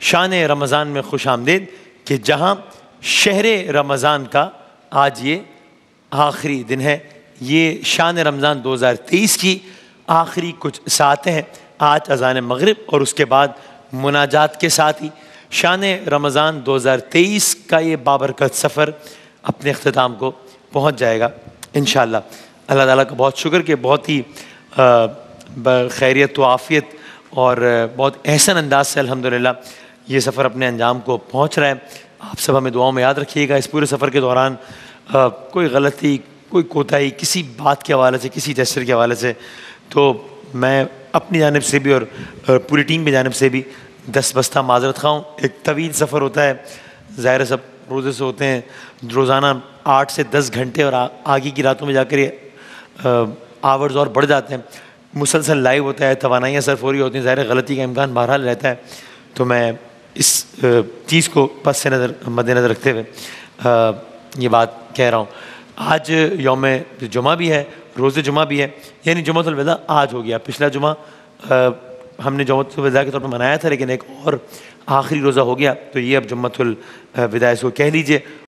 شان رمضان میں خوش آمدید کہ جہاں شہر رمضان کا آج یہ آخری دن ہے. یہ شان رمضان 2023 کی آخری کچھ ساعتیں ہیں. آج اذان مغرب اور اس کے بعد مناجات کے ساتھ ہی شان رمضان 2023 کا یہ بابرکت سفر اپنے اختتام کو پہنچ جائے گا انشاءاللہ. اللہ تعالیٰ کا بہت شکر کہ بہت ہی خیریت و عافیت اور بہت احسن انداز سے الحمدللہ یہ سفر اپنے انجام کو پہنچ رہا ہے. آپ سب ہمیں دعاؤں میں یاد رکھیے گا. اس پورے سفر کے دوران کوئی غلطی، کوئی کوتاہی کسی بات کے حوالے سے، کسی جسر کے حوالے سے، تو میں اپنی جانب سے بھی اور پوری ٹیم کی جانب سے بھی دست بستہ معذرت خواہ ہوں. ایک طویل سفر ہوتا ہے، ظاہر سب روزے سے ہوتے ہیں، روزانہ 8 سے 10 گھنٹے اور آگے کی راتوں میں جا کر یہ آورز اور بڑھ جاتے ہیں. مسلسل لائیو ہوتا ہے، توانائیاں صرف ہو رہی ہوتی ہیں، ظاہر غلطی کا امکان بہرحال رہتا ہے. تو میں اس چیز کو پس سے نظر مد نظر رکھتے ہوئے یہ بات کہہ رہا ہوں. آج یوم جمعہ بھی ہے، روز جمعہ بھی ہے، یعنی جمعۃ الوداع آج ہو گیا. پچھلا جمعہ ہم نے جمعۃ الوداع کے طور پر منایا تھا، لیکن ایک اور آخری روزہ ہو گیا، تو یہ اب جمعۃ الوداع اس کو کہہ لیجئے.